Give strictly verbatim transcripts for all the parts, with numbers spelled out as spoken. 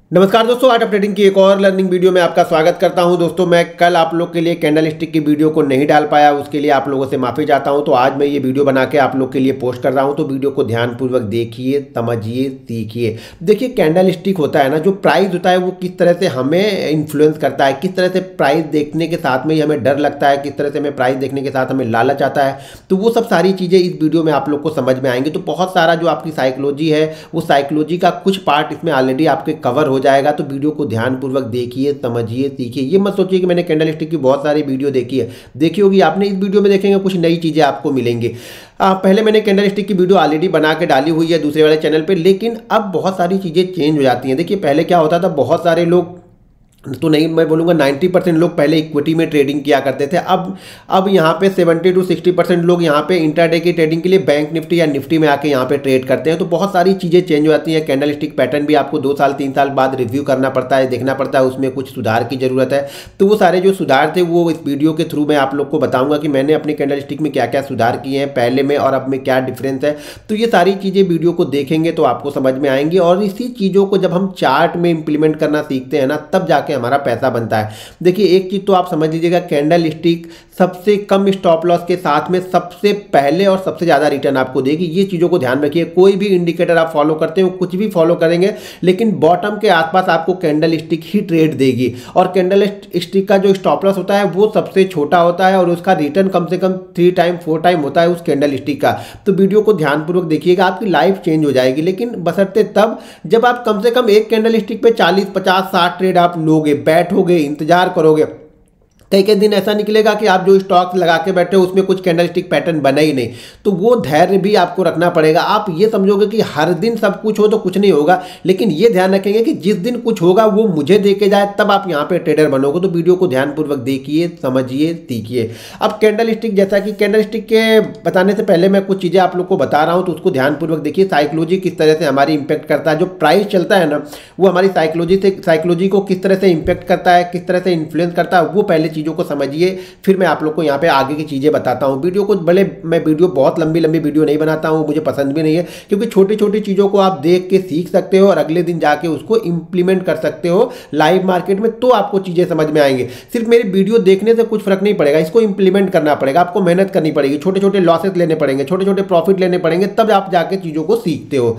नमस्कार दोस्तों, art of trading की एक और लर्निंग वीडियो में आपका स्वागत करता हूं। दोस्तों मैं कल आप लोग के लिए कैंडल स्टिक की वीडियो को नहीं डाल पाया, उसके लिए आप लोगों से माफ़ी चाहता हूं। तो आज मैं ये वीडियो बना के आप लोग के लिए पोस्ट कर रहा हूं, तो वीडियो को ध्यानपूर्वक देखिए, समझिए, सीखिए। देखिए कैंडल स्टिक होता है ना, जो प्राइस होता है वो किस तरह से हमें इन्फ्लुएंस करता है, किस तरह से प्राइस देखने के साथ में ही हमें डर लगता है, किस तरह से हमें प्राइस देखने के साथ हमें लालच आता है। तो वो सब सारी चीज़ें इस वीडियो में आप लोग को समझ में आएंगी। तो बहुत सारा जो आपकी साइकोलॉजी है, वो साइकोलॉजी का कुछ पार्ट इसमें ऑलरेडी आपके कवर हो जाएगा। तो वीडियो को ध्यानपूर्वक देखिए, समझिए, सीखिए। ये मत सोचिए कि मैंने कैंडल स्टिक की बहुत सारी वीडियो देखी है, देखी होगी आपने। इस वीडियो में देखेंगे कुछ नई चीज़ें आपको मिलेंगी। आ, पहले मैंने कैंडल स्टिक की वीडियो ऑलरेडी बना के डाली हुई है दूसरे वाले चैनल पे, लेकिन अब बहुत सारी चीज़ें चेंज हो जाती हैं। देखिए पहले क्या होता था, बहुत सारे लोग तो नहीं, मैं बोलूँगा नब्बे परसेंट लोग पहले इक्विटी में ट्रेडिंग किया करते थे। अब अब यहाँ पे सत्तर टू साठ परसेंट लोग यहाँ पे इंट्राडे की ट्रेडिंग के लिए बैंक निफ्टी या निफ्टी में आके यहाँ पे ट्रेड करते हैं। तो बहुत सारी चीज़ें चेंज हो जाती हैं। कैंडल स्टिक पैटर्न भी आपको दो साल तीन साल बाद रिव्यू करना पड़ता है, देखना पड़ता है, उसमें कुछ सुधार की ज़रूरत है। तो वो सारे जो सुधार थे वो इस वीडियो के थ्रू मैं आप लोग को बताऊँगा कि मैंने अपनी कैंडल स्टिक में क्या क्या सुधार किए हैं पहले में और अब में क्या डिफरेंस है। तो ये सारी चीज़ें वीडियो को देखेंगे तो आपको समझ में आएंगी, और इसी चीज़ों को जब हम चार्ट में इंप्लीमेंट करना सीखते हैं ना, तब जाके हमारा पैसा बनता है। देखिए एक चीज तो आप समझ लीजिएगा, कैंडल स्टिक सबसे कम स्टॉप लॉस के साथ में सबसे पहले और सबसे ज्यादा रिटर्न आपको देगी। ये चीजों को ध्यान रखिए। कोई भी इंडिकेटर आप फॉलो करते हो, कुछ भी फॉलो करेंगे, लेकिन बॉटम के आसपास आपको कैंडल स्टिक ही ट्रेड देगी। और कैंडल स्टिक का जो स्टॉप लॉस होता है वो सबसे छोटा होता है, और उसका रिटर्न कम से कम थ्री टाइम फोर टाइम होता है उस कैंडल स्टिक का। तो वीडियो को ध्यानपूर्वक देखिएगा, आपकी लाइफ चेंज हो जाएगी। लेकिन बशर्ते तब जब आप कम से कम एक कैंडल स्टिक पे चालीस पचास साठ ट्रेड आप लोगे, बैठोगे, इंतजार करोगे। कई कई दिन ऐसा निकलेगा कि आप जो स्टॉक लगा के बैठे हो उसमें कुछ कैंडल स्टिक पैटर्न बना ही नहीं। तो वो धैर्य भी आपको रखना पड़ेगा। आप ये समझोगे कि हर दिन सब कुछ हो तो कुछ नहीं होगा, लेकिन ये ध्यान रखेंगे कि जिस दिन कुछ होगा वो मुझे दे के जाए, तब आप यहाँ पे ट्रेडर बनोगे। तो वीडियो को ध्यानपूर्वक देखिए, समझिए, सीखिए। अब कैंडल स्टिक, जैसा कि कैंडल स्टिक के बताने से पहले मैं कुछ चीज़ें आप लोग को बता रहा हूँ, तो उसको ध्यानपूर्वक देखिए। साइकोलॉजी किस तरह से हमारी इंपैक्ट करता है, जो प्राइस चलता है ना, वो हमारी साइकोलॉजी से साइकोलॉजी को किस तरह से इंपैक्ट करता है, किस तरह से इन्फ्लुएंस करता है, वो पहले चीज़ों को समझिए, फिर मैं आप लोग को यहाँ पे आगे की चीज़ें बताता हूँ। वीडियो को भले मैं वीडियो बहुत लंबी लंबी वीडियो नहीं बनाता हूँ, मुझे पसंद भी नहीं है, क्योंकि छोटी छोटी चीज़ों को आप देख के सीख सकते हो और अगले दिन जाके उसको इंप्लीमेंट कर सकते हो लाइव मार्केट में, तो आपको चीज़ें समझ में आएंगी। सिर्फ मेरी वीडियो देखने से कुछ फर्क नहीं पड़ेगा, इसको इंप्लीमेंट करना पड़ेगा, आपको मेहनत करनी पड़ेगी, छोटे छोटे लॉसेस लेने पड़ेंगे, छोटे छोटे प्रॉफिट लेने पड़ेंगे, तब आप जाके चीज़ों को सीखते हो।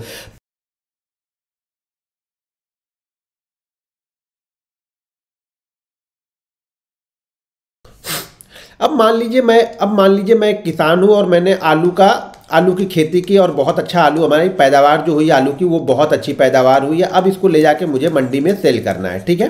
अब मान लीजिए मैं अब मान लीजिए मैं एक किसान हूँ और मैंने आलू का आलू की खेती की, और बहुत अच्छा आलू, हमारी पैदावार जो हुई आलू की वो बहुत अच्छी पैदावार हुई है। अब इसको ले जाके मुझे मंडी में सेल करना है, ठीक है।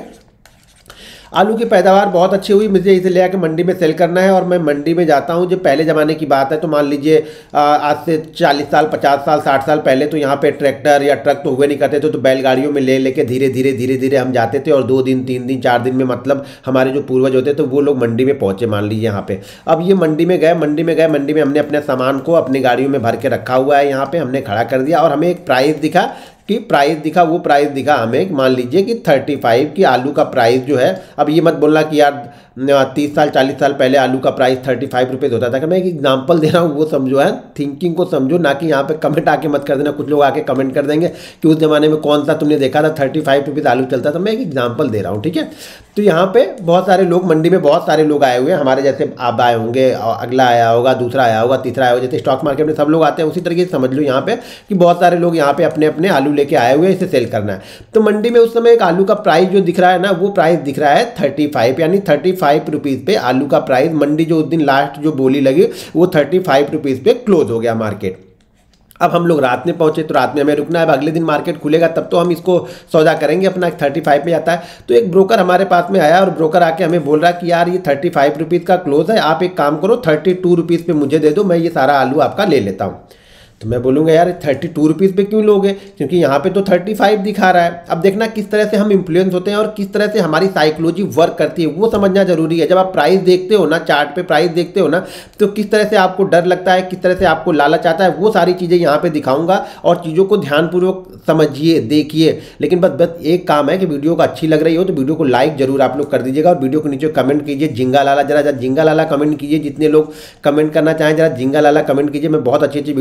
आलू की पैदावार बहुत अच्छी हुई, मुझे इसे ले आके मंडी में सेल करना है। और मैं मंडी में जाता हूँ, जो पहले ज़माने की बात है, तो मान लीजिए आज से चालीस साल पचास साल साठ साल पहले तो यहाँ पे ट्रैक्टर या ट्रक तो हुए नहीं करते थे। तो बैलगाड़ियों में ले लेके धीरे धीरे धीरे धीरे हम जाते थे, और दो दिन तीन दिन चार दिन में, मतलब हमारे जो पूर्वज होते तो वो लोग मंडी में पहुँचे, मान लीजिए यहाँ पे। अब ये मंडी में गए मंडी में गए मंडी में हमने अपने सामान को अपनी गाड़ियों में भर के रखा हुआ है, यहाँ पे हमने खड़ा कर दिया, और हमें एक प्राइस दिखा कि प्राइस दिखा वो प्राइस दिखा हमें, मान लीजिए कि पैंतीस की आलू का प्राइस जो है। अब ये मत बोलना कि यार तीस साल चालीस साल पहले आलू का प्राइस थर्टी फाइव रुपीज़ होता था। कि मैं एक एग्जांपल दे रहा हूँ, वो समझो है, थिंकिंग को समझो, ना कि यहाँ पे कमेंट आके मत कर देना। कुछ लोग आके कमेंट कर देंगे कि उस जमाने में कौन सा तुमने देखा था थर्टी फाइव रुपीज़ आलू चलता था। मैं एक एग्जाम्पल दे रहा हूँ, ठीक है। तो यहाँ पे बहुत सारे लोग, मंडी में बहुत सारे लोग आए हुए हैं, हमारे जैसे आप आए होंगे, अगला आया होगा, दूसरा आया होगा, तीसरा आया होगा, जैसे स्टॉक मार्केट में सब लोग आते हैं, उसी तरीके से समझ लो यहाँ पे कि बहुत सारे लोग यहाँ पे अपने अपने आलू लेके आए हुए हैं, इसे सेल करना है। तो मंडी में उस समय एक आलू का प्राइस जो दिख रहा है ना, वो प्राइस दिख रहा है थर्टी फाइव, यानी थर्टी फाइव रुपीज़ पे आलू का प्राइस मंडी जो उस दिन लास्ट जो बोली लगी वो थर्टी फाइव रुपीज़ पे क्लोज हो गया मार्केट। अब हम लोग रात में पहुंचे, तो रात में हमें रुकना है, अगले दिन मार्केट खुलेगा तब तो हम इसको सौदा करेंगे। अपना थर्टी फाइव पे जाता है। तो एक ब्रोकर हमारे पास में आया, और ब्रोकर आके हमें बोल रहा है कि यार ये थर्टी फाइव रुपीज़ का क्लोज है, आप एक काम करो थर्टी टू रुपीज़ पे मुझे दे दो, मैं ये सारा आलू आपका ले लेता हूँ। तो मैं बोलूँगा यार थर्टी टू रुपीज़ पे क्यों लोगे, क्योंकि यहाँ पे तो थर्टी फाइव दिखा रहा है। अब देखना किस तरह से हम इन्फ्लुएंस होते हैं और किस तरह से हमारी साइकोलॉजी वर्क करती है, वो समझना जरूरी है। जब आप प्राइस देखते हो ना, चार्ट पे प्राइस देखते हो ना, तो किस तरह से आपको डर लगता है, किस तरह से आपको लालच आता है, वो सारी चीज़ें यहाँ पे दिखाऊंगा। और चीज़ों को ध्यानपूर्वक समझिए, देखिए। लेकिन बस बस एक काम है कि वीडियो को अच्छी लग रही हो तो वीडियो को लाइक जरूर आप लोग कर दीजिएगा, और वीडियो को नीचे कमेंट कीजिए जिंगा लाला, जरा जरा जिंगा लाला कमेंट कीजिए। जितने लोग कमेंट करना चाहें जरा जिंगा लाला कमेंट कीजिए। मैं बहुत अच्छी अच्छी वीडियो आप लोग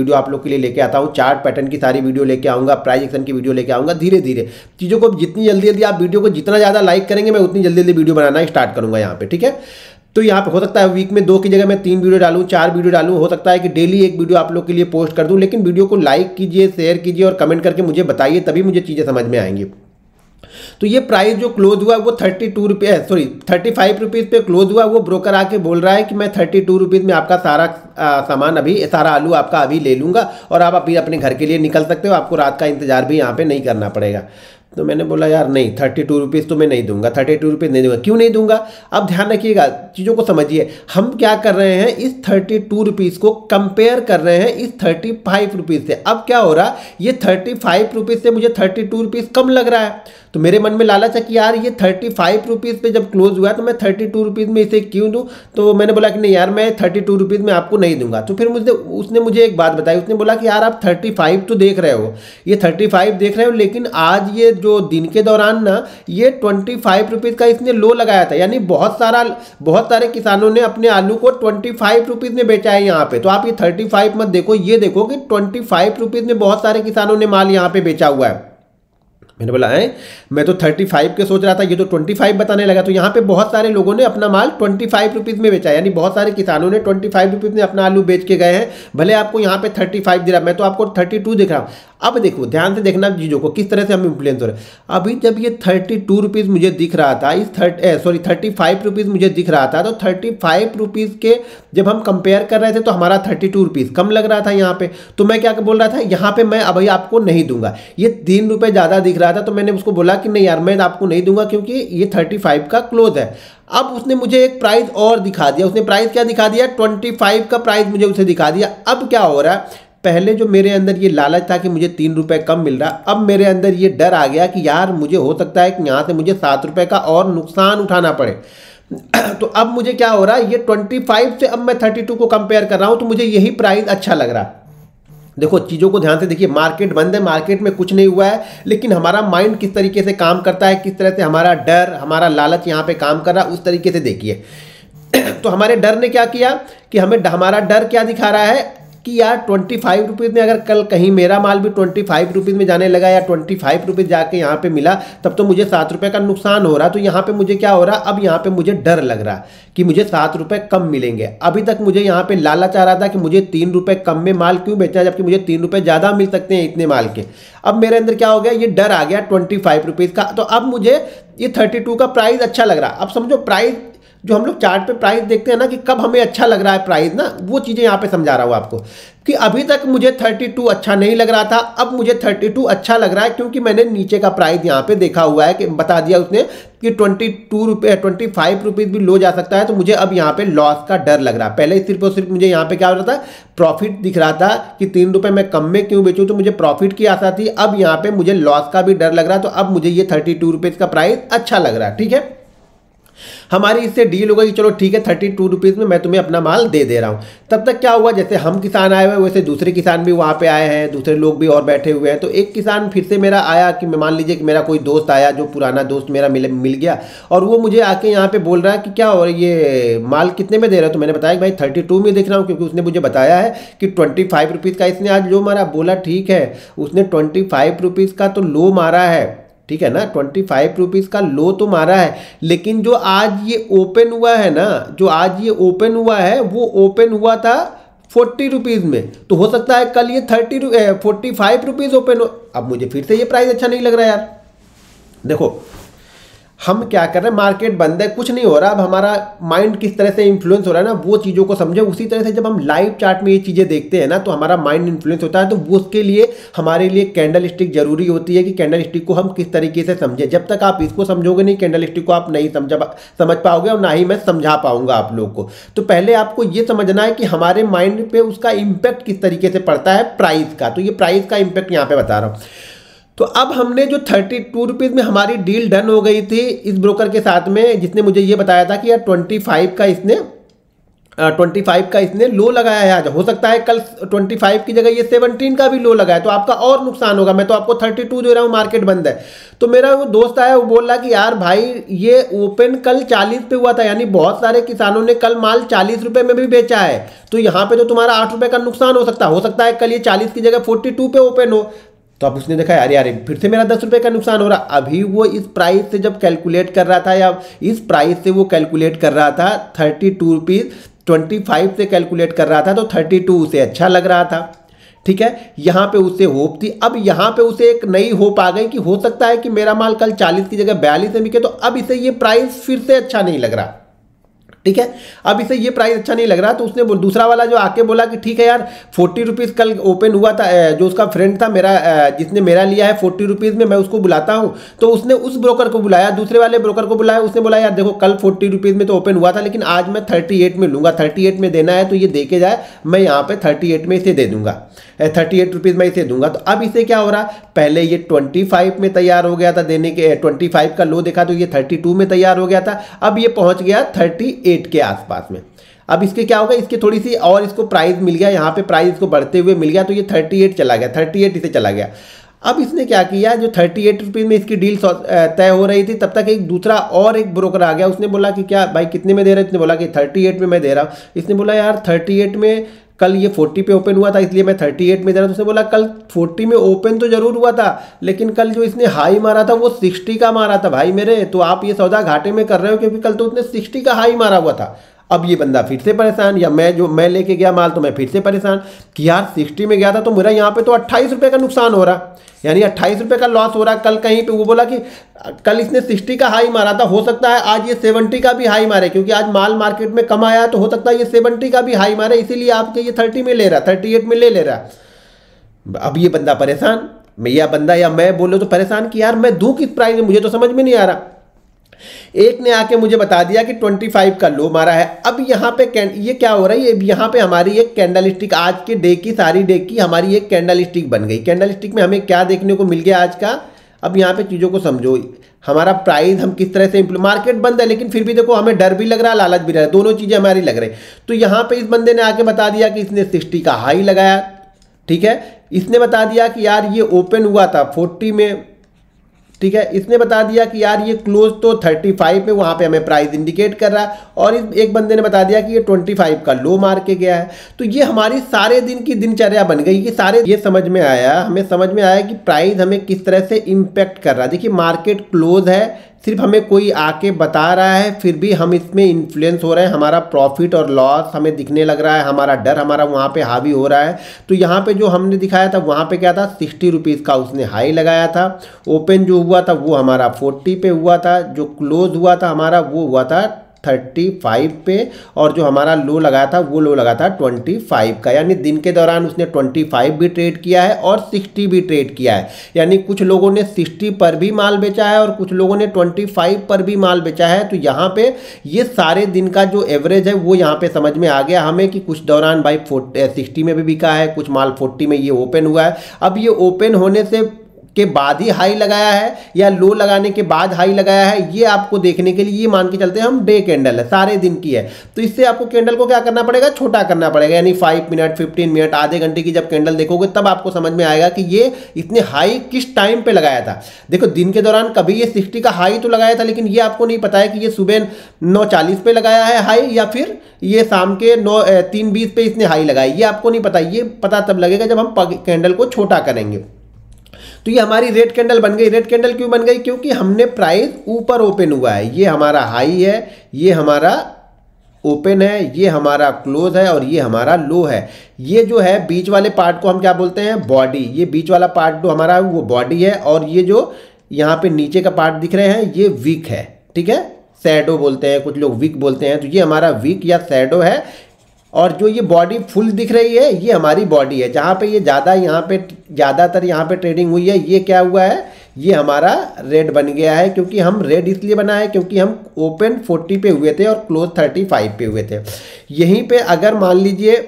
के लिए लेके आता हूँ। चार्ट पैटर्न की सारी वीडियो लेके आऊँगा, प्राइस एक्शन की वीडियो लेके आऊँगा। धीरे धीरे चीज़ों को जितनी जल्दी जल्दी आप वीडियो को जितना ज़्यादा लाइक करेंगे मैं उतनी जल्दी जल्दी वीडियो बनाना स्टार्ट करूँगा यहाँ पे, ठीक है। तो यहाँ पे हो सकता है वीक में दो की जगह मैं तीन वीडियो डालूँ, चार वीडियो डालूँ, हो सकता है कि डेली एक वीडियो आप लोग के लिए पोस्ट कर दूँ। लेकिन वीडियो को लाइक कीजिए, शेयर कीजिए और कमेंट करके मुझे बताइए, तभी मुझे चीज़ें समझ में आएंगी। तो ये प्राइस जो क्लोज हुआ वो थर्टी टू रुपये सॉरी थर्टी फाइव रुपीज़ पे क्लोज हुआ। वो ब्रोकर आके बोल रहा है कि मैं थर्टी टू रुपीज़ में आपका सारा आ, सामान अभी सारा आलू आपका अभी ले लूँगा और आप अभी अपने घर के लिए निकल सकते हो, आपको रात का इंतजार भी यहाँ पे नहीं करना पड़ेगा। तो मैंने बोला यार नहीं, थर्टी टू रुपीज़ तो मैं नहीं दूंगा, थर्टी टू रुपीज़ नहीं दूंगा। क्यों नहीं दूंगा? अब ध्यान रखिएगा, चीज़ों को समझिए। हम क्या कर रहे हैं, इस थर्टी टू रुपीज़ को कंपेयर कर रहे हैं इस थर्टी फाइव रुपीज़ से। अब क्या हो रहा, ये थर्टी फाइव रुपीज़ से मुझे थर्टी टू रुपीज़ कम लग रहा है। तो मेरे मन में लालच है कि यार ये थर्टी फाइव रुपीज़ पे जब क्लोज हुआ है तो मैं थर्टी टू रुपीज़ में इसे क्यों दूँ। तो मैंने बोला कि नहीं यार, मैं थर्टी टू रुपीज़ में आपको नहीं दूंगा। तो फिर मुझे उसने मुझे एक बात बताई, उसने बोला कि यार आप थर्टी फाइव तो देख रहे हो, ये थर्टी फाइव देख रहे हो, लेकिन आज ये जो दिन के दौरान ना ये ट्वेंटी फाइव रुपीज़ का इसने लो लगाया था। यानी बहुत सारा बहुत सारे किसानों ने अपने आलू को ट्वेंटी फाइव रुपीज़ में बेचा है यहाँ पे। तो आप ये थर्टी फाइव मत देखो, ये देखो कि ट्वेंटी फाइव रुपीज़ में बहुत सारे किसानों ने माल यहाँ पे बेचा हुआ है। मैंने बोला है, मैं तो थर्टी फाइव के सोच रहा था, ये तो ट्वेंटी फाइव बताने लगा। तो यहाँ पे बहुत सारे लोगों ने अपना माल ट्वेंटी फाइव रुपीज़ में बेचा, यानी बहुत सारे किसानों ने ट्वेंटी फाइव रुपीज़ में अपना आलू बेच के गए हैं। भले आपको यहाँ पे थर्टी फाइव दे रहा, मैं तो आपको थर्टी टू दिख रहा हूँ। अब देखो ध्यान से देखना चीज़ों को, किस तरह से हम इन्फ्लुएंस हो रहे हैं। अभी जब ये थर्टी टू रुपीज़ मुझे दिख रहा था, इस thirty sorry thirty five rupees मुझे दिख रहा था, तो थर्टी फाइव रुपीज़ के जब हम कंपेयर कर रहे थे तो हमारा थर्टी टू रुपीज़ कम लग रहा था यहाँ पे। तो मैं क्या बोल रहा था, यहाँ पे मैं अभी आपको नहीं दूंगा। ये तीन रुपये ज़्यादा दिख रहा था तो मैंने उसको बोला कि नहीं यार, मैं आपको नहीं दूंगा क्योंकि ये थर्टी फाइव का क्लोज है। अब उसने मुझे एक प्राइस और दिखा दिया। उसने प्राइस क्या दिखा दिया, ट्वेंटी फाइव का प्राइस मुझे उसे दिखा दिया। अब क्या हो रहा है, पहले जो मेरे अंदर ये लालच था कि मुझे तीन रुपए कम मिल रहा, अब मेरे अंदर ये डर आ गया कि यार मुझे हो सकता है कि यहाँ से मुझे सात रुपए का और नुकसान उठाना पड़े। तो अब मुझे क्या हो रहा है, ये ट्वेंटी फाइव से अब मैं थर्टी टू को कंपेयर कर रहा हूँ, तो मुझे यही प्राइस अच्छा लग रहा है। देखो चीज़ों को ध्यान से देखिए, मार्केट बंद है, मार्केट में कुछ नहीं हुआ है, लेकिन हमारा माइंड किस तरीके से काम करता है, किस तरह से हमारा डर, हमारा लालच यहाँ पे काम कर रहा है, उस तरीके से देखिए। तो हमारे डर ने क्या किया कि हमें हमारा डर क्या दिखा रहा है कि यार ट्वेंटी फाइव रुपीज़ में अगर कल कहीं मेरा माल भी ट्वेंटी फाइव रुपीज़ में जाने लगा या ट्वेंटी फाइव रुपीज़ जाके यहाँ पे मिला, तब तो मुझे सात रुपये का नुकसान हो रहा। तो यहाँ पे मुझे क्या हो रहा, अब यहाँ पे मुझे डर लग रहा कि मुझे सात रुपये कम मिलेंगे। अभी तक मुझे यहाँ पे लालच आ रहा था कि मुझे तीन रुपये कम में माल क्यों बेचना, जबकि मुझे तीन रुपये ज़्यादा मिल सकते हैं इतने माल के। अब मेरे अंदर क्या हो गया, ये डर आ गया ट्वेंटी फाइव रुपीज़ का। तो अब मुझे ये थर्टी टू का प्राइस अच्छा लग रहा। अब समझो प्राइस जो हम लोग चार्ट पे प्राइस देखते हैं ना कि कब हमें अच्छा लग रहा है प्राइस ना, वो चीज़ें यहाँ पे समझा रहा हूँ आपको कि अभी तक मुझे थर्टी टू अच्छा नहीं लग रहा था, अब मुझे थर्टी टू अच्छा लग रहा है क्योंकि मैंने नीचे का प्राइस यहाँ पे देखा हुआ है कि बता दिया उसने कि ट्वेंटी टू रुपये ट्वेंटी फाइव रुपीज़ भी लो जा सकता है। तो मुझे अब यहाँ पे लॉस का डर लग रहा है। पहले सिर्फ और सिर्फ मुझे यहाँ पे क्या हो रहा था, प्रॉफिट दिख रहा था कि तीन रुपये मैं कम में क्यों बेचूँ, तो मुझे प्रॉफिट की आशा थी। अब यहाँ पे मुझे लॉस का भी डर लग रहा है। तो अब मुझे ये थर्टी टू रुपीज़ का प्राइस अच्छा लग रहा है। ठीक है, हमारी इससे डील होगा कि चलो ठीक है थर्टी टू रुपीज़ में मैं तुम्हें अपना माल दे दे रहा हूँ। तब तक क्या हुआ, जैसे हम किसान आए हुए वैसे दूसरे किसान भी वहाँ पे आए हैं, दूसरे लोग भी और बैठे हुए हैं। तो एक किसान फिर से मेरा आया कि मैं मान लीजिए कि मेरा कोई दोस्त आया, जो पुराना दोस्त मेरा मिल मिल गया, और वो मुझे आके यहाँ पे बोल रहा है कि क्या और ये माल कितने में दे रहे हो। तो मैंने बताया कि भाई थर्टी टू में देख रहा हूँ, क्योंकि उसने मुझे बताया है कि ट्वेंटी फाइव रुपीज़ का इसने आज लो मारा। बोला ठीक है, उसने ट्वेंटी फाइव रुपीज़ का तो लो मारा है, ठीक है ना, ट्वेंटी फाइव रुपीज़ का लो तो मारा है, लेकिन जो आज ये ओपन हुआ है ना, जो आज ये ओपन हुआ है वो ओपन हुआ था फोर्टी रुपीज़ में। तो हो सकता है कल ये thirty forty five rupees open हो। अब मुझे फिर से ये प्राइस अच्छा नहीं लग रहा यार। देखो हम क्या कर रहे हैं, मार्केट बंद है, कुछ नहीं हो रहा। अब हमारा माइंड किस तरह से इन्फ्लुएंस हो रहा है ना, वो चीज़ों को समझे। उसी तरह से जब हम लाइव चार्ट में ये चीज़ें देखते हैं ना, तो हमारा माइंड इन्फ्लुएंस होता है। तो वो उसके लिए हमारे लिए कैंडल स्टिक जरूरी होती है कि कैंडल स्टिक को हम किस तरीके से समझें। जब तक आप इसको समझोगे नहीं, कैंडल स्टिक को आप नहीं समझ समझ पाओगे और ना ही मैं समझा पाऊंगा आप लोग को। तो पहले आपको ये समझना है कि हमारे माइंड पे उसका इम्पैक्ट किस तरीके से पड़ता है प्राइस का। तो ये प्राइस का इम्पैक्ट यहाँ पे बता रहा हूँ। तो अब हमने जो थर्टी टू रुपीज़ में हमारी डील डन हो गई थी इस ब्रोकर के साथ में, जिसने मुझे ये बताया था कि यार ट्वेंटी फाइव का इसने ट्वेंटी फाइव का इसने लो लगाया है आज, हो सकता है कल ट्वेंटी फाइव की जगह ये सेवनटीन का भी लो लगाया, तो आपका और नुकसान होगा। मैं तो आपको थर्टी टू दे रहा हूँ, मार्केट बंद है। तो मेरा वो दोस्त आया, वो बोल रहा कि यार भाई ये ओपन कल चालीस पे हुआ था, यानी बहुत सारे किसानों ने कल माल चालीस रुपए में भी बेचा है, तो यहाँ पे तो तुम्हारा आठ रुपए का नुकसान हो सकता है हो सकता है कल ये चालीस की जगह फोर्टी टू पे ओपन हो। तो अब उसने देखा यार यार फिर से मेरा दस रुपए का नुकसान हो रहा। अभी वो इस प्राइस से जब कैलकुलेट कर रहा था, या इस प्राइस से वो कैलकुलेट कर रहा था thirty two rupees twenty five से कैलकुलेट कर रहा था, तो थर्टी टू उसे अच्छा लग रहा था। ठीक है, यहाँ पे उसे होप थी। अब यहाँ पे उसे एक नई होप आ गई कि हो सकता है कि मेरा माल कल चालीस की जगह बयालीस में बिके, तो अब इसे ये प्राइस फिर से अच्छा नहीं लग रहा। ठीक है, अब इसे ये प्राइस अच्छा नहीं लग रहा, तो उसने दूसरा वाला जो आके बोला कि ठीक है यार फोर्टी रुपीज़ कल ओपन हुआ था, जो उसका फ्रेंड था मेरा जिसने मेरा लिया है फोर्टी रुपीज़ में, मैं उसको बुलाता हूँ। तो उसने उस ब्रोकर को बुलाया, दूसरे वाले ब्रोकर को बुलाया, उसने बोला यार देखो कल फोर्टी रुपीज़ में तो ओपन हुआ था, लेकिन आज मैं थर्टी एट में लूँगा, थर्टी एट में देना है तो ये दे के जाए, मैं यहाँ पे थर्टी एट में इसे दे दूंगा, थर्टी एट रुपीज़ में इसे दूंगा। तो अब इसे क्या हो रहा, पहले ये ट्वेंटी फाइव में तैयार हो गया था देने के, ट्वेंटी फाइव का लो देखा तो ये थर्टी टू में तैयार हो गया था, अब ये पहुँच गया थर्टी एट के आसपास में। अब इसके क्या होगा, इसके थोड़ी सी और इसको प्राइस मिल गया, यहाँ पे प्राइस इसको बढ़ते हुए मिल गया, तो ये थर्टी एट चला गया, थर्टी एट इसे चला गया। अब इसने क्या किया, जो थर्टी एट रुपीज़ में इसकी डील तय हो रही थी, तब तक एक दूसरा और एक ब्रोकर आ गया। उसने बोला कि क्या भाई कितने में दे रहे, इसने बोला कि थर्टी एट में मैं दे रहा हूँ। इसने बोला यार थर्टी एट में कल ये फोर्टी पे ओपन हुआ था, इसलिए मैं थर्टी एट में दे रहा हूँ। उसने बोला कल फोर्टी में ओपन तो जरूर हुआ था, लेकिन कल जो इसने हाई मारा था वो सिक्सटी का मारा था भाई मेरे, तो आप ये सौदा घाटे में कर रहे हो, क्योंकि कल तो उसने सिक्सटी का हाई मारा हुआ था। अब ये बंदा फिर से परेशान, या मैं जो मैं लेके गया माल तो मैं फिर से परेशान कि यार सिक्सटी में गया था तो मेरा यहाँ पे तो अट्ठाईस रुपये का नुकसान हो रहा, यानी अट्ठाईस रुपये का लॉस हो रहा। कल कहीं पे वो बोला कि कल इसने सिक्सटी का हाई मारा था, हो सकता है आज ये सेवेंटी का भी हाई मारे, क्योंकि आज माल मार्केट में कम आया, तो हो सकता है ये सेवेंटी का भी हाई मारे, इसीलिए आपके ये थर्टी में ले रहा, थर्टी एट में ले ले रहा। अब ये बंदा परेशान, मैं या बंदा या मैं बोलो तो परेशान कि यार मैं दूँ किस प्राइस में, मुझे तो समझ में नहीं आ रहा। एक ने आके मुझे बता दिया कि ट्वेंटी फाइव का लो मारा है। अब यहाँ पे ये क्या हो रहा है, ये यहाँ पे हमारी एक कैंडल स्टिक, आज के डे की सारी डे की हमारी एक कैंडल स्टिक बन गई। कैंडल स्टिक में हमें क्या देखने को मिल गया आज का, अब यहाँ पे चीज़ों को समझो, हमारा प्राइस हम किस तरह से, मार्केट बंद है लेकिन फिर भी देखो हमें डर भी लग रहा है, लालच भी रहा है, दोनों चीज़ें हमारी लग रही। तो यहाँ पे इस बंदे ने आके बता दिया कि इसने सिक्सटी का हाई लगाया। ठीक है, इसने बता दिया कि यार ये ओपन हुआ था फोर्टी में। ठीक है, इसने बता दिया कि यार ये क्लोज तो थर्टी फाइव में, वहाँ पे हमें प्राइस इंडिकेट कर रहा है, और इस एक बंदे ने बता दिया कि ये ट्वेंटी फाइव का लो मार के गया है। तो ये हमारी सारे दिन की दिनचर्या बन गई कि सारे, ये समझ में आया, हमें समझ में आया कि प्राइस हमें किस तरह से इम्पेक्ट कर रहा है। देखिए मार्केट क्लोज है, सिर्फ हमें कोई आके बता रहा है, फिर भी हम इसमें इन्फ्लुएंस हो रहे हैं, हमारा प्रॉफिट और लॉस हमें दिखने लग रहा है, हमारा डर हमारा वहाँ पे हावी हो रहा है। तो यहाँ पे जो हमने दिखाया था वहाँ पे क्या था, सिक्सटी रुपीज़ का उसने हाई लगाया था, ओपन जो हुआ था वो हमारा फोर्टी पे हुआ था, जो क्लोज हुआ था हमारा वो हुआ था थर्टी फाइव पे, और जो हमारा लो लगाया था वो लो लगा था ट्वेंटी फाइव का। यानी दिन के दौरान उसने ट्वेंटी फाइव भी ट्रेड किया है और सिक्सटी भी ट्रेड किया है, यानी कुछ लोगों ने सिक्सटी पर भी माल बेचा है और कुछ लोगों ने ट्वेंटी फाइव पर भी माल बेचा है। तो यहाँ पे ये सारे दिन का जो एवरेज है वो यहाँ पे समझ में आ गया हमें कि कुछ दौरान भाई सिक्सटी में भी बिका है, कुछ माल फोर्टी में ये ओपन हुआ है। अब ये ओपन होने से के बाद ही हाई लगाया है या लो लगाने के बाद हाई लगाया है, ये आपको देखने के लिए ये मान के चलते हैं हम डे कैंडल है, सारे दिन की है। तो इससे आपको कैंडल को क्या करना पड़ेगा, छोटा करना पड़ेगा, यानी फाइव मिनट फिफ्टीन मिनट आधे घंटे की जब कैंडल देखोगे तब आपको समझ में आएगा कि ये इतने हाई किस टाइम पे लगाया था। देखो दिन के दौरान कभी ये सिक्सटी का हाई तो लगाया था, लेकिन ये आपको नहीं पता है कि ये सुबह नौ चालीस पे लगाया है हाई, या फिर ये शाम के नौ तीन बीस पे इसने हाई लगाई, ये आपको नहीं पता। ये पता तब लगेगा जब हम कैंडल को छोटा करेंगे। तो ये हमारी रेड कैंडल बन गई। रेड कैंडल क्यों बन गई, क्योंकि हमने प्राइस ऊपर ओपन हुआ है, ये हमारा हाई है, ये हमारा ओपन है, ये हमारा क्लोज है और ये हमारा लो है। ये जो है बीच वाले पार्ट को हम क्या बोलते हैं, बॉडी। ये बीच वाला पार्ट जो हमारा वो बॉडी है, और ये जो यहाँ पे नीचे का पार्ट दिख रहे हैं ये विक है। ठीक है, शैडो बोलते हैं, कुछ लोग विक बोलते हैं। तो ये हमारा विक या शैडो है, और जो ये बॉडी फुल दिख रही है ये हमारी बॉडी है। जहाँ पे ये ज़्यादा यहाँ पे ज़्यादातर यहाँ पे ट्रेडिंग हुई है, ये क्या हुआ है, ये हमारा रेड बन गया है। क्योंकि हम रेड इसलिए बना है क्योंकि हम ओपन फोर्टी पे हुए थे और क्लोज थर्टी फाइव पे हुए थे। यहीं पे अगर मान लीजिए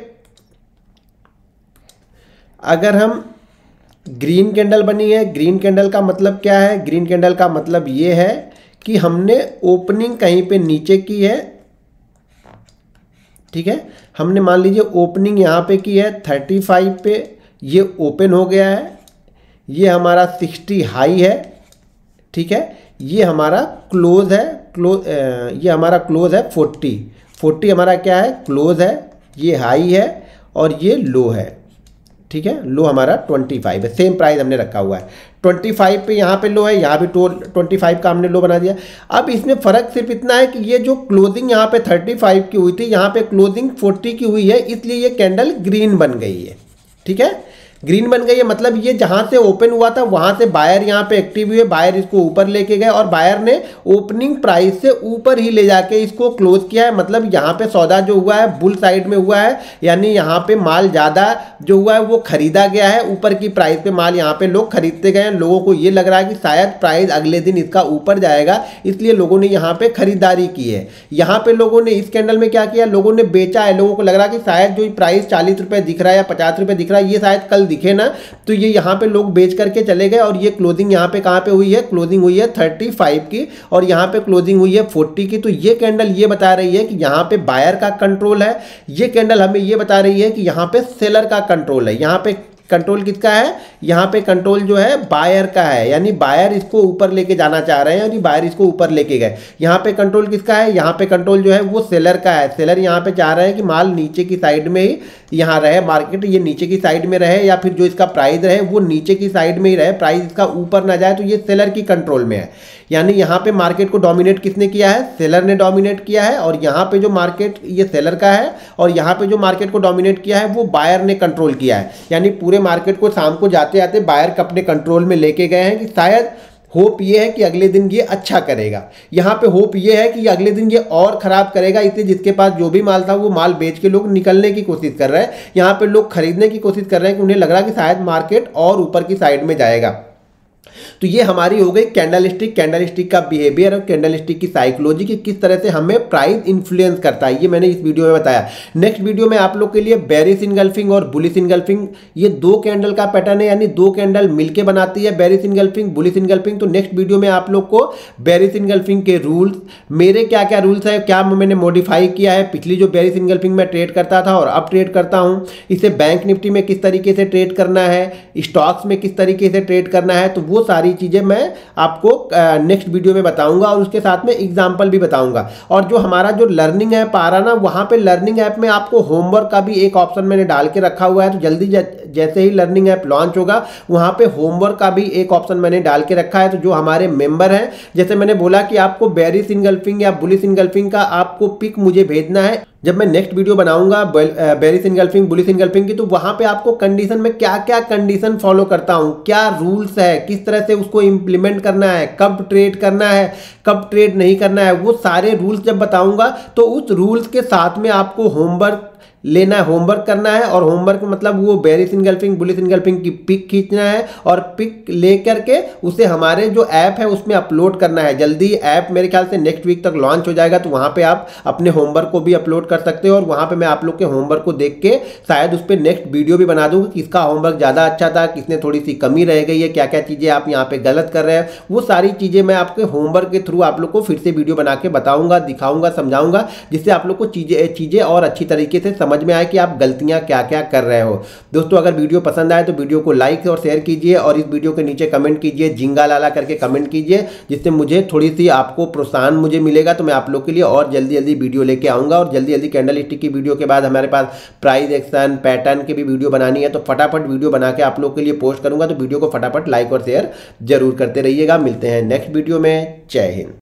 अगर हम ग्रीन कैंडल बनी है, ग्रीन कैंडल का मतलब क्या है, ग्रीन कैंडल का मतलब ये है कि हमने ओपनिंग कहीं पे नीचे की है, ठीक है। हमने मान लीजिए ओपनिंग यहाँ पे की है थर्टी फाइव पे, ये ओपन हो गया है, ये हमारा सिक्सटी हाई है, ठीक है। ये हमारा क्लोज है, क्लोज ये हमारा क्लोज है फोर्टी, फोर्टी हमारा क्या है क्लोज है, ये हाई है और ये लो है, ठीक है। लो हमारा ट्वेंटी फाइव है, सेम प्राइस हमने रखा हुआ है। ट्वेंटी फाइव पे यहाँ पे लो है, यहाँ भी टो ट्वेंटी फाइव का हमने लो बना दिया। अब इसमें फ़र्क सिर्फ इतना है कि ये जो क्लोजिंग यहाँ पे थर्टी फाइव की हुई थी, यहाँ पे क्लोजिंग फोर्टी की हुई है, इसलिए ये कैंडल ग्रीन बन गई है, ठीक है। ग्रीन बन गई है मतलब ये जहाँ से ओपन हुआ था वहाँ से बायर यहाँ पे एक्टिव हुए, बायर इसको ऊपर लेके गए और बायर ने ओपनिंग प्राइस से ऊपर ही ले जाके इसको क्लोज किया है। मतलब यहाँ पे सौदा जो हुआ है बुल साइड में हुआ है, यानी यहाँ पे माल ज़्यादा जो हुआ है वो खरीदा गया है, ऊपर की प्राइस पे माल यहाँ पे लोग खरीदते गए हैं। लोगों को ये लग रहा है कि शायद प्राइस अगले दिन इसका ऊपर जाएगा, इसलिए लोगों ने यहाँ पे खरीदारी की है। यहाँ पे लोगों ने इस कैंडल में क्या किया, लोगों ने बेचा है। लोगों को लग रहा है कि शायद जो प्राइस चालीस रुपये दिख रहा है या पचास रुपये दिख रहा है ये शायद कल दिखे ना, तो ये यहाँ पे लोग बेच करके चले गए। और ये क्लोजिंग यहाँ पे कहाँ पे हुई है, क्लोजिंग हुई है थर्टी फाइव की और यहाँ पे क्लोजिंग हुई है फोर्टी की। तो ये कैंडल ये बता रही है कि यहाँ पे बायर का कंट्रोल है, ये कैंडल हमें ये बता रही है कि यहाँ पे सेलर का कंट्रोल है। यहाँ पे कंट्रोल किसका है, यहाँ पे कंट्रोल जो है बायर का है, यानी बायर इसको ऊपर लेके जाना चाह रहे हैं, यानी बायर इसको ऊपर लेके गए। यहाँ पे कंट्रोल किसका है, यहाँ पे कंट्रोल जो है वो सेलर का है। सेलर यहाँ पे चाह रहे हैं कि माल नीचे की साइड में ही यहाँ रहे, मार्केट ये नीचे की साइड में रहे, या फिर जो इसका प्राइस रहे वो नीचे की साइड में ही रहे, प्राइस इसका ऊपर ना जाए। तो ये सेलर की कंट्रोल में है, यानी यहाँ पे मार्केट को डोमिनेट किसने किया है, सेलर ने डोमिनेट किया है। और यहाँ पे जो मार्केट ये सेलर का है और यहाँ पे जो मार्केट को डोमिनेट किया है वो बायर ने कंट्रोल किया है। यानी पूरे मार्केट को शाम को जाते जाते बायर अपने कंट्रोल में लेके गए हैं कि शायद होप ये है कि अगले दिन ये अच्छा करेगा। यहाँ पे होप ये है कि अगले दिन ये और ख़राब करेगा, इसलिए जिसके पास जो भी माल था वो माल बेच के लोग निकलने की कोशिश कर रहे हैं। यहाँ पे लोग खरीदने की कोशिश कर रहे हैं कि उन्हें लग रहा है कि शायद मार्केट और ऊपर की साइड में जाएगा। तो ये हमारी हो गई कैंडलस्टिक, कैंडलस्टिक का बिहेवियर और कैंडलस्टिक की साइकोलॉजी की किस तरह से हमें प्राइस इन्फ्लुएंस करता है, ये मैंने इस वीडियो में बताया। नेक्स्ट वीडियो में आप लोग के लिए बेरिश इनगल्फिंग और बुलिश इनगल्फिंग, ये दो कैंडल का पैटर्न है, यानी दो कैंडल मिलके बनाती है बेरिश इनगल्फिंग बुलिश इनगल्फिंग। तो नेक्स्ट वीडियो में आप लोग को बेरिश इनगल्फिंग के रूल्स, मेरे क्या क्या रूल्स है, क्या मैंने मॉडिफाई किया है, पिछली जो बेरिश इनगल्फिंग में ट्रेड करता था और अब ट्रेड करता हूँ, इसे बैंक निफ्टी में किस तरीके से ट्रेड करना है, स्टॉक्स में किस तरीके से ट्रेड करना है, तो वो सारी चीज़ें मैं आपको नेक्स्ट वीडियो में बताऊंगा और उसके साथ में एग्जांपल भी बताऊंगा। और जो हमारा जो लर्निंग ऐप आ रहा ना, वहां पे लर्निंग ऐप में आपको होमवर्क का भी एक ऑप्शन मैंने डाल के रखा हुआ है। तो जल्दी जैसे ही लर्निंग ऐप लॉन्च होगा वहां पे होमवर्क का भी एक ऑप्शन मैंने डाल के रखा है। तो जो हमारे मेंबर हैं, जैसे मैंने बोला कि आपको बेरिश इनगल्फिंग या बुलिश इनगल्फिंग का आपको पिक मुझे भेजना है। जब मैं नेक्स्ट वीडियो बनाऊंगा बेरिश इनगल्फिंग बुलिश इनगल्फिंग की, तो वहां पे आपको कंडीशन में क्या क्या कंडीशन फॉलो करता हूं, क्या रूल्स है, किस तरह से उसको इंप्लीमेंट करना है, कब ट्रेड करना है, कब ट्रेड नहीं करना है, वो सारे रूल्स जब बताऊंगा तो उस रूल्स के साथ में आपको होमवर्क लेना है, होमवर्क करना है। और होमवर्क मतलब वो बेरिश इनगल्फिंग बुलिश इनगल्फिंग की पिक खींचना है और पिक लेकर के उसे हमारे जो ऐप है उसमें अपलोड करना है। जल्दी ऐप मेरे ख्याल से नेक्स्ट वीक तक लॉन्च हो जाएगा, तो वहाँ पे आप अपने होमवर्क को भी अपलोड कर सकते हो और वहाँ पे मैं आप लोग के होमवर्क को देख के शायद उस पर नेक्स्ट वीडियो भी बना दूँगा, किसका होमवर्क ज़्यादा अच्छा था, किसने थोड़ी सी कमी रह गई है, क्या क्या चीज़ें आप यहाँ पे गलत कर रहे हैं, वो सारी चीज़ें मैं आपके होमवर्क के थ्रू आप लोग को फिर से वीडियो बना के बताऊँगा, दिखाऊँगा, समझाऊँगा, जिससे आप लोग को चीज़ें चीज़ें और अच्छी तरीके से समझ में आए कि आप गलतियां क्या क्या कर रहे हो। दोस्तों अगर वीडियो पसंद आए तो वीडियो को लाइक और शेयर कीजिए और इस वीडियो के नीचे कमेंट कीजिए, जिंगा लाला करके कमेंट कीजिए, जिससे मुझे थोड़ी सी आपको प्रोत्साहन मुझे मिलेगा। तो मैं आप लोग के लिए और जल्दी जल्दी वीडियो लेके आऊँगा और जल्दी जल्दी कैंडलस्टिक की वीडियो के बाद हमारे पास प्राइस एक्शन पैटर्न की भी वीडियो बनानी है, तो फटाफट वीडियो बना के आप लोग के लिए पोस्ट करूँगा। तो वीडियो को फटाफट लाइक और शेयर जरूर करते रहिएगा। मिलते हैं नेक्स्ट वीडियो में। जय हिंद।